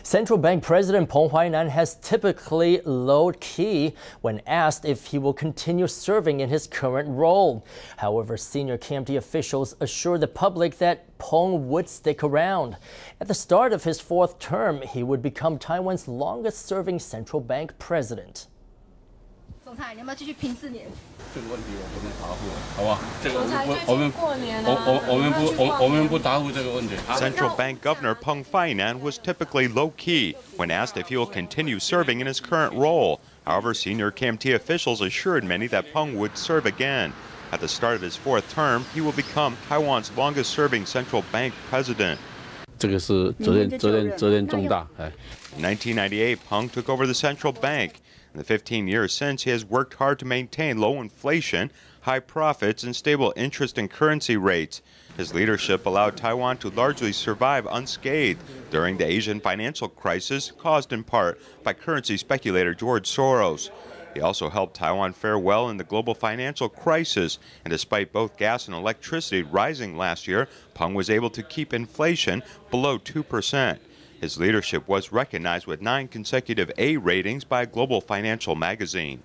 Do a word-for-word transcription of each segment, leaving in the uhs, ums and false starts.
Central Bank President Peng Huainan has typically lowered key when asked if he will continue serving in his current role. However, senior K M T officials assured the public that Peng would stick around. At the start of his fourth term, he would become Taiwan's longest-serving central bank president. 总裁，你要不要继续拼四年？ 这个问题我不能答复，好不好？这个我我们我我我们不我我们不答复这个问题。 Central Bank Governor Peng Huainan was typically low-key when asked if he will continue serving in his current role. However, senior K M T officials assured many that Peng would serve again. At the start of his fourth term, he will become Taiwan's longest-serving central bank president. 这个是责任责任责任重大。哎。 In nineteen ninety-eight, Peng took over the central bank. In the fifteen years since, he has worked hard to maintain low inflation, high profits, and stable interest and currency rates. His leadership allowed Taiwan to largely survive unscathed during the Asian financial crisis, caused in part by currency speculator George Soros. He also helped Taiwan fare well in the global financial crisis, and despite both gas and electricity rising last year, Peng was able to keep inflation below two percent. His leadership was recognized with nine consecutive A ratings by Global Financial Magazine.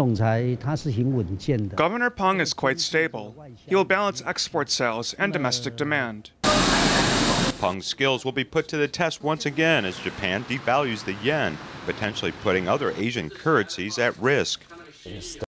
Governor Peng is quite stable. He will balance export sales and domestic demand. Peng's skills will be put to the test once again as Japan devalues the yen, potentially putting other Asian currencies at risk.